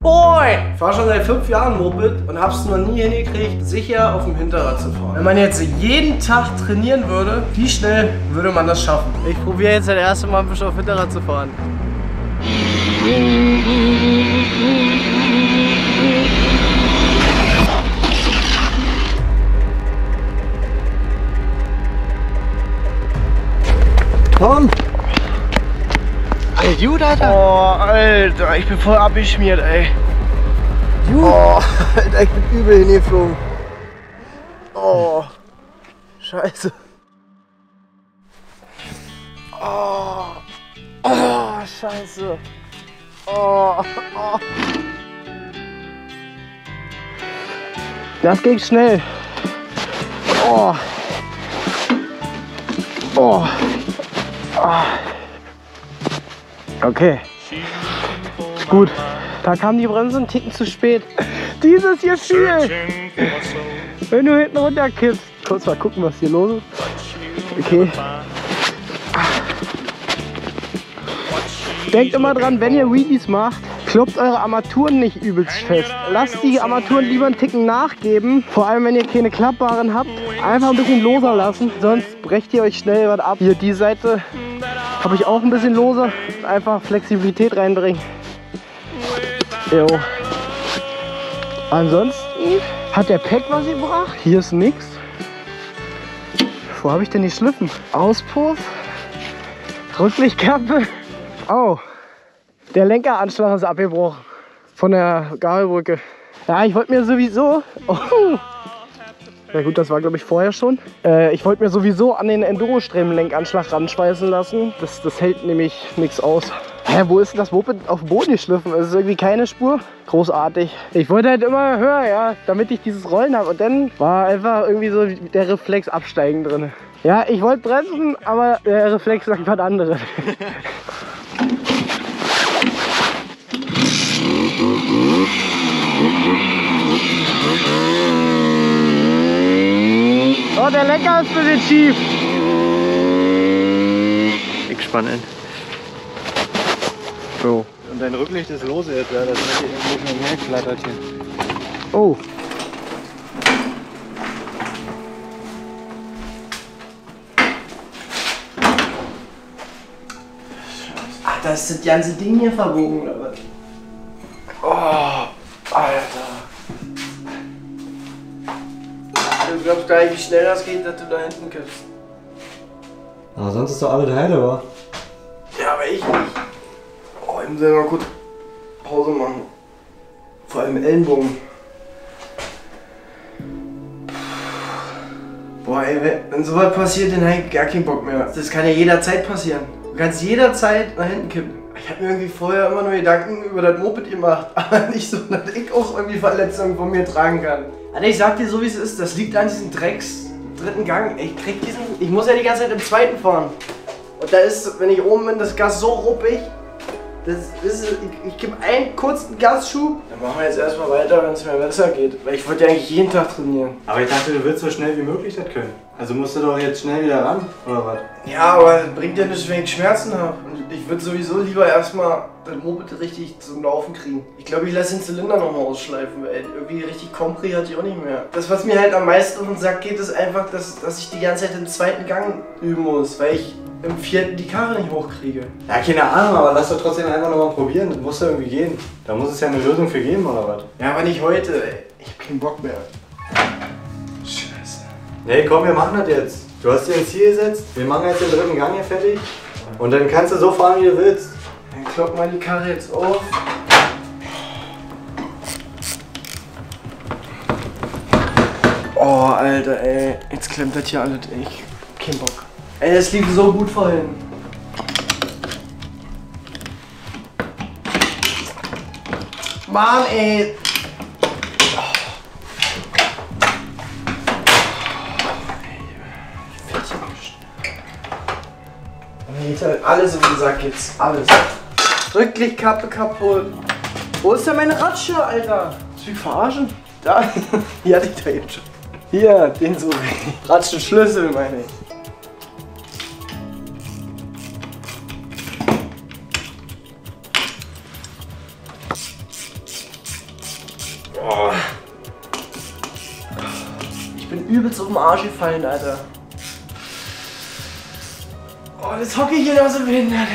Boy! Ich fahr schon seit 5 Jahren Moped und hab's noch nie hingekriegt, sicher auf dem Hinterrad zu fahren. Wenn man jetzt jeden Tag trainieren würde, wie schnell würde man das schaffen? Ich probiere jetzt das erste Mal ein bisschen auf Hinterrad zu fahren. Komm! Ey, gut, Alter! Oh, Alter, ich bin voll abgeschmiert, ey. Oh, Alter, ich bin übel hingeflogen. Oh, scheiße. Oh, oh, scheiße. Oh, oh. Das ging schnell. Oh. Oh. Oh. Okay. Gut. Da kam die Bremse einen Ticken zu spät. Dieses Gefühl. Wenn du hinten runterkippst. Kurz mal gucken, was hier los ist. Okay. Denkt immer dran, wenn ihr Wheelies macht, kloppt eure Armaturen nicht übelst fest. Lasst die Armaturen lieber einen Ticken nachgeben. Vor allem, wenn ihr keine klappbaren habt. Einfach ein bisschen loser lassen, sonst brecht ihr euch schnell was ab. Hier die Seite habe ich auch ein bisschen loser. Einfach Flexibilität reinbringen. Jo. Ansonsten hat der Pack was gebracht. Hier ist nichts. Wo habe ich denn die Schliffen? Auspuff. Rücklichtkappe. Oh. Der Lenkeranschlag ist abgebrochen. Von der Gabelbrücke. Ja, ich wollte mir sowieso... Oh. Ja gut, das war glaube ich vorher schon. Ich wollte mir sowieso an den Enduro-Streben-Lenkanschlag ranschweißen lassen. Das hält nämlich nichts aus. Hä, wo ist denn das Moped auf den Boden geschliffen? Es ist irgendwie keine Spur. Großartig. Ich wollte halt immer höher, ja, damit ich dieses Rollen habe. Und dann war einfach irgendwie so der Reflex absteigen drin. Ja, ich wollte bremsen, aber der Reflex sagt was anderes. Oh, der Lenker ist ein bisschen schief. Ich spann in. So. Und dein Rücklicht ist lose jetzt, ja, das hat hier irgendwo schon hergeflattert hier. Oh. Ach, da ist das ganze Ding hier verbogen, oder was? Oh, Alter. Du glaubst gar nicht, wie schnell das geht, dass du da hinten kippst. Aber sonst ist doch alles heile, wa? Ja, aber ich nicht. Oh, ich muss ja mal kurz Pause machen. Vor allem Ellenbogen. Boah, ey, wenn sowas passiert, dann habe ich gar keinen Bock mehr. Das kann ja jederzeit passieren. Du kannst jederzeit nach hinten kippen. Ich habe mir irgendwie vorher immer nur Gedanken über das Moped gemacht, aber nicht so, dass ich auch irgendwie Verletzungen von mir tragen kann. Alter, ich sag dir so wie es ist, das liegt an diesem dritten Gang. Ich muss ja die ganze Zeit im zweiten fahren. Und da ist, wenn ich oben bin, das Gas so ruppig. Ich gebe einen kurzen Gasschub. Dann machen wir jetzt erstmal weiter, wenn es mir besser geht. Weil ich wollte ja eigentlich jeden Tag trainieren. Aber ich dachte, du willst so schnell wie möglich das können. Also musst du doch jetzt schnell wieder ran, oder was? Ja, aber das bringt ja nichts, wenn ich Schmerzen habe. Und ich würde sowieso lieber erstmal das Moped richtig zum Laufen kriegen. Ich glaube, ich lasse den Zylinder nochmal ausschleifen, weil irgendwie richtig Compri hatte ich auch nicht mehr. Das, was mir halt am meisten auf den Sack geht, ist einfach, dass ich die ganze Zeit im zweiten Gang üben muss, weil ich im vierten die Karre nicht hochkriege. Ja, keine Ahnung, aber lass doch trotzdem einfach nochmal probieren. Das muss ja irgendwie gehen. Da muss es ja eine Lösung für geben, oder was? Ja, aber nicht heute, ey. Ich hab keinen Bock mehr. Scheiße. Nee, komm, wir machen das jetzt. Du hast dir ein Ziel gesetzt. Wir machen jetzt den dritten Gang hier fertig. Und dann kannst du so fahren, wie du willst. Dann klopp mal die Karre jetzt auf. Oh, Alter, ey. Jetzt klemmt das hier alles, ey. Ich hab keinen Bock. Ey, das lief so gut vorhin. Mann, ey. Mir geht halt alles um den Sack jetzt. Alles. Rücklichtkappe kaputt. Wo ist denn meine Ratsche, Alter? Willst du mich verarschen? Da. Hier hatte ich da jetzt schon. Hier, den suche ich. Ratschenschlüssel, meine ich. Oh. Ich bin übelst auf den Arsch gefallen, Alter. Oh, das hocke ich hier noch so behindert.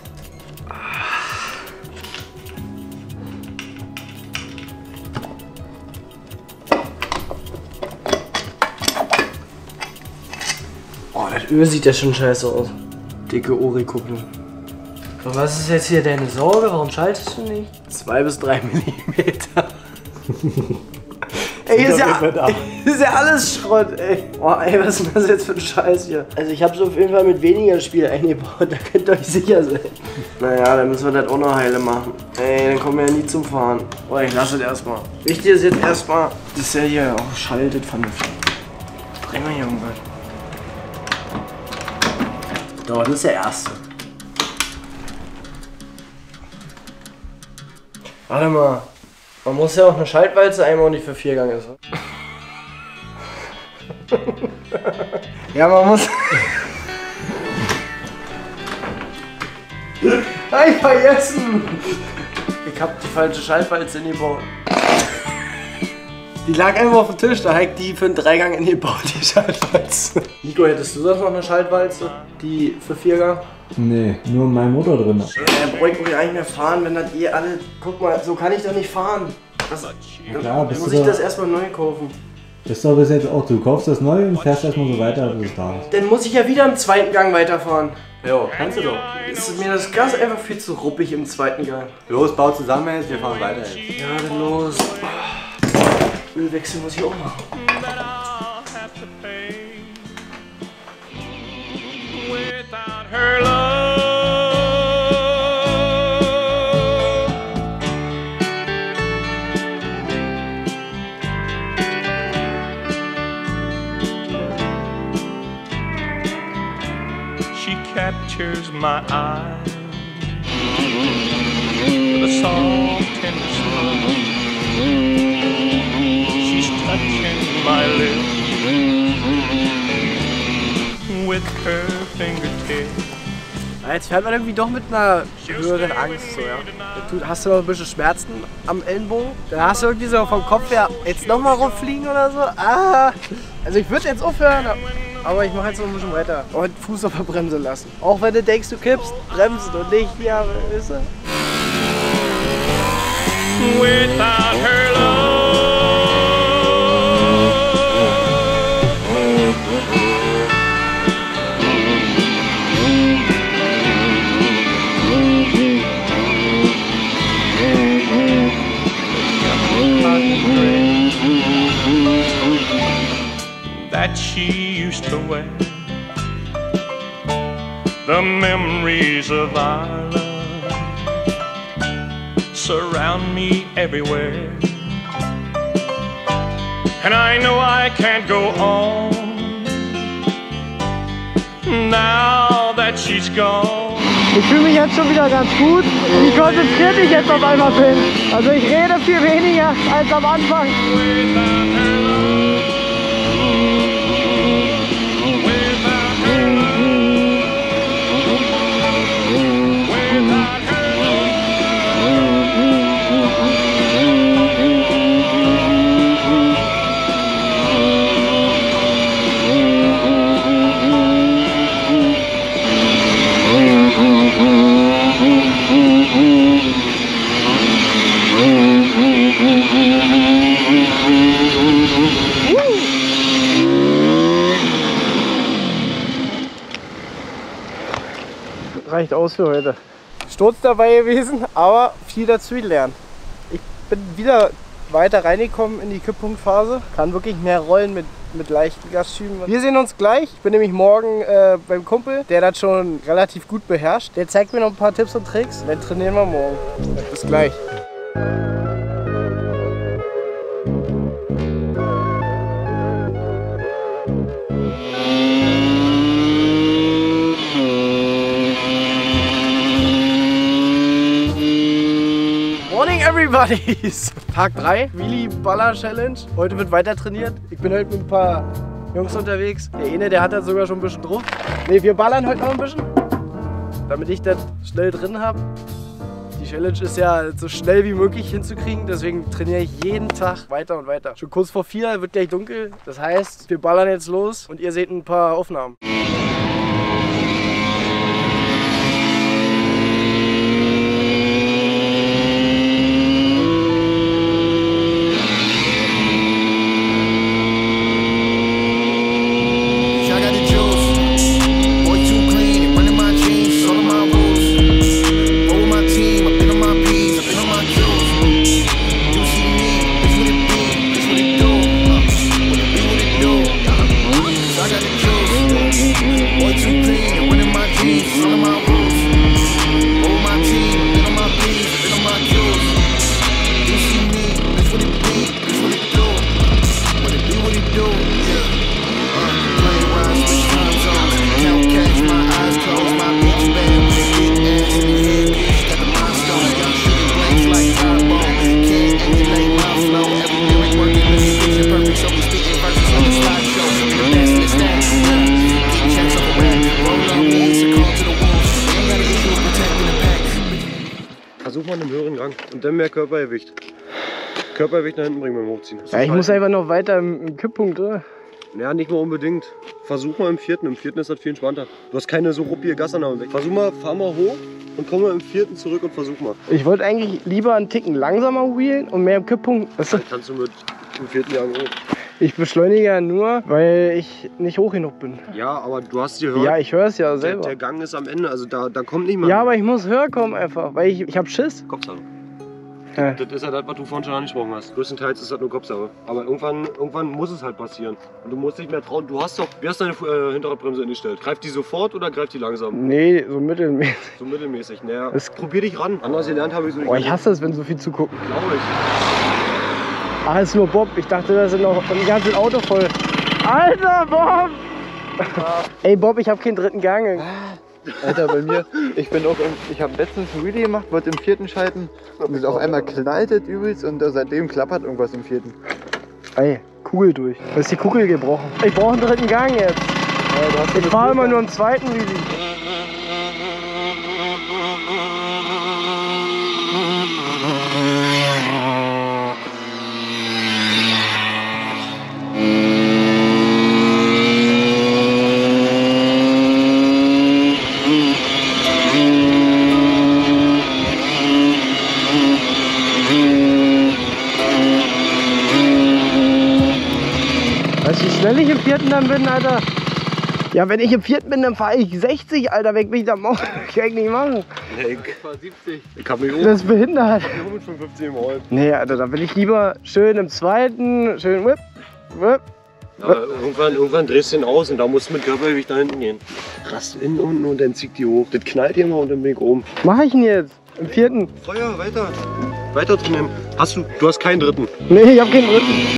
Oh, das Öl sieht ja schon scheiße aus. Dicke Ori-Kupplung. Und was ist jetzt hier deine Sorge? Warum schaltest du nicht? 2 bis 3 Millimeter. Ey, ist ja alles Schrott, ey. Oh, ey, was ist denn das jetzt für ein Scheiß hier? Also ich hab's auf jeden Fall mit weniger Spiel eingebaut, da könnt ihr euch sicher sein. Naja, dann müssen wir das auch noch heile machen. Ey, dann kommen wir ja nie zum Fahren. Oh, ich lasse das erstmal. Wichtig ist jetzt erstmal, dass der hier auch schaltet vernünftig. Drehen wir hier irgendwas. Doch, das ist der erste. Warte mal. Man muss ja auch eine Schaltwalze einmal nicht für 4 Gang ist. Ja, man muss. Hab ich vergessen! Ich hab die falsche Schaltwalze gebaut. Die lag einfach auf dem Tisch, da hab ich die für einen 3-Gang gebaut, die Schaltwalze. Nico, hättest du sonst noch eine Schaltwalze? Die für 4 Gang? Nee, nur in meinem Motor drin. Ja, bräuchte ich eigentlich mehr fahren, wenn das ihr alle. Guck mal, so kann ich doch nicht fahren. Ja, klar, dann muss ich das erstmal neu kaufen. Bist du bis jetzt auch, du kaufst das neu und fährst erstmal so weiter, bis es da ist. Dann muss ich ja wieder im 2. Gang weiterfahren. Jo, kannst du doch. Ist mir das Gas einfach viel zu ruppig im 2. Gang. Los, bau zusammen jetzt, wir fahren weiter jetzt. Ja, dann los. Ölwechsel muss ich auch machen. She captures my eye with a soft tender smile. She's touching my lips with her fingertips. Jetzt fährt man irgendwie doch mit einer höheren Angst. So, ja. Hast du noch ein bisschen Schmerzen am Ellenbogen? Dann hast du irgendwie so vom Kopf her jetzt nochmal rumfliegen oder so. Ah. Also ich würde jetzt aufhören, aber ich mache jetzt noch ein bisschen weiter. Und Fuß auf der Bremse lassen. Auch wenn du denkst, du kippst, bremsen und nicht hier, weißt du? Without her love. That she used to wear, the memories of our love surround me everywhere, and I know I can't go on now that she's gone. Ich fühle mich jetzt schon wieder ganz gut. Ich konzentriere mich jetzt auf einmal hin. Also ich rede viel weniger als am Anfang. Reicht aus für heute. Sturz dabei gewesen, aber viel dazu gelernt. Ich bin wieder weiter reingekommen in die Kipppunktphase. Kann wirklich mehr rollen mit leichten Gasschüben. Wir sehen uns gleich. Ich bin nämlich morgen beim Kumpel, der das schon relativ gut beherrscht. Der zeigt mir noch ein paar Tipps und Tricks. Dann trainieren wir morgen. Bis gleich. Morning everybody's! Tag 3, Wheelie Baller Challenge. Heute wird weiter trainiert. Ich bin heute mit ein paar Jungs unterwegs. Der eine, der hat da sogar schon ein bisschen drauf. Ne, wir ballern heute noch ein bisschen, damit ich das schnell drin habe. Die Challenge ist ja, so schnell wie möglich hinzukriegen. Deswegen trainiere ich jeden Tag weiter und weiter. Schon kurz vor 4 wird gleich dunkel. Das heißt, wir ballern jetzt los und ihr seht ein paar Aufnahmen. Versuch mal einen höheren Gang und dann mehr Körpergewicht. Körpergewicht nach hinten bringen beim Hochziehen. Ja, ich muss einfach noch weiter im Kipppunkt, oder? Ja, nicht mal unbedingt. Versuch mal im vierten. Im vierten ist das viel entspannter. Du hast keine so ruppige Gasannahme weg. Versuch mal, fahr mal hoch und komm mal im vierten zurück und versuch mal. Ich wollte eigentlich lieber einen Ticken langsamer wheelen und mehr im Kipppunkt. Weißt du? Dann kannst du mit dem vierten Jahr hoch. Ich beschleunige ja nur, weil ich nicht hoch genug bin. Ja, aber du hast gehört. Ja, ich höre es ja selber. Der Gang ist am Ende, also da kommt nicht mal. Ja, aber ich muss höher kommen einfach, weil ich hab Schiss. Kopfsache. Ja. Das ist ja das, was du vorhin schon angesprochen hast. Größtenteils ist das nur Kopfsache. Aber irgendwann muss es halt passieren. Und du musst nicht mehr trauen. Du hast doch, wie hast du deine Hinterradbremse eingestellt? Greift die sofort oder greift die langsam? Nee, so mittelmäßig. So mittelmäßig. Naja, Das- probier dich ran. Anders gelernt habe ich so nicht. Boah, ich hasse es, wenn so viel zugucken. Glaube ich. Ach, ist nur Bob. Ich dachte, da sind noch ein ganzes Auto voll. Alter, Bob! Ey, Bob, ich habe keinen dritten Gang. Alter, bei mir, ich habe letztens ein Wheelie gemacht, wollte im vierten schalten und auf einmal knallt es übelst und seitdem klappert irgendwas im vierten. Ey, Kugel durch. Da ist die Kugel gebrochen. Ich brauche einen dritten Gang jetzt. Ja, Ich fahre immer nur im zweiten Wheelie. Weißt du, wie schnell ich im vierten dann bin, Alter? Ja, wenn ich im vierten bin, dann fahre ich 60, Alter, weg bin ich da Maul. Kann ich nicht machen. Nee, ich fahr 70. Ich hab mich oben Das ist behindert. mit 55 im Roll. Nee, Alter, da will ich lieber schön im zweiten, schön whip, whip. Aber irgendwann drehst du den aus und da musst du mit Körpergewicht nach hinten gehen. Rast innen unten und dann zieht die hoch. Das knallt immer und dann bin ich oben. Was mach ich denn jetzt? Im vierten? Feuer, weiter. Weiter trainieren. Du hast keinen dritten. Nee, ich hab keinen dritten.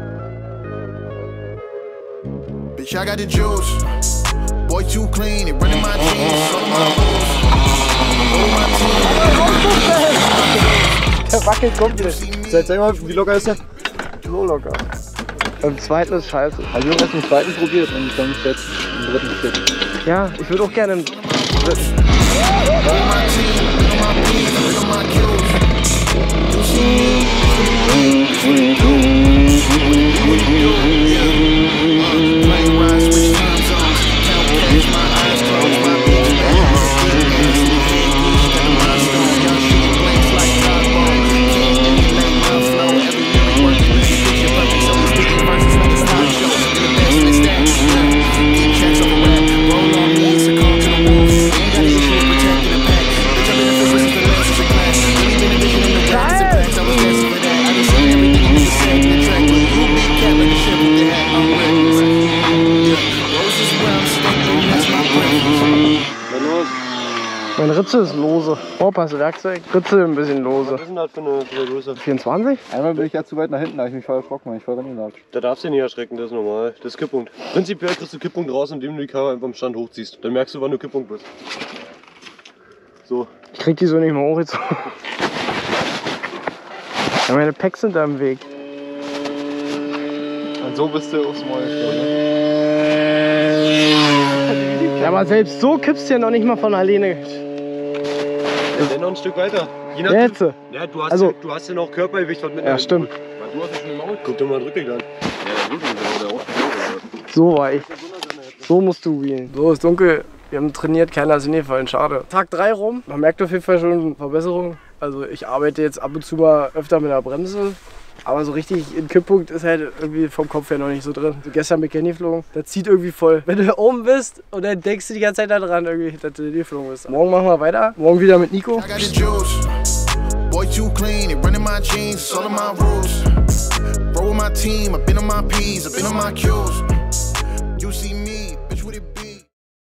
Bitch, I got the juice. Boy, too clean. It running my jeans. All my rules. Der wackelt komplett. Zeig mal, wie locker ist der? So locker. Im zweiten ist scheiße. Also ich habe erst im zweiten probiert und dann jetzt im dritten, vierten. Ja, ich würde auch gerne im dritten. Meine Ritze ist lose. Vorpass, Werkzeug. Ritze ein bisschen lose. Was ist denn das für eine Größe? 24? Einmal bin ich ja zu weit nach hinten, da habe ich mich voll erschrocken, weil ich voll reingelatscht. Da darfst du nicht erschrecken, das ist normal. Das ist Kipppunkt. Prinzipiell kriegst du Kipppunkt raus, indem du die Karre einfach am Stand hochziehst. Dann merkst du, wann du Kipppunkt bist. So. Ich krieg die so nicht mehr hoch jetzt. Ja, meine Packs sind da im Weg. Und so bist du aufs Maul gekommen. Ja, aber selbst so kippst du ja noch nicht mal von alleine. Dann noch ein Stück weiter. Je nachdem- Jetzt. Ja, du hast, Also- du hast ja noch Körpergewicht, was mit Ja, stimmt. Du hast ja schon im Maul. Guck dir mal den Rückweg an. Ja, gut, der auch. So war ich. So musst du wählen. So, ist dunkel. Wir haben trainiert, keiner ist hingefallen, schade. Tag 3 rum. Man merkt auf jeden Fall schon Verbesserung. Also ich arbeite jetzt ab und zu mal öfter mit der Bremse. Aber so richtig im Kipppunkt ist halt irgendwie vom Kopf her noch nicht so drin. Also gestern bin ich hingeflogen, das zieht irgendwie voll. Wenn du oben bist und dann denkst du die ganze Zeit daran, irgendwie, dass du hingeflogen bist. Morgen machen wir weiter. Morgen wieder mit Nico. I got the juice. Boy, too clean. It running my jeans. It's all of my rules. Roll with my team. I've been on my P's. I've been on my Q's. You see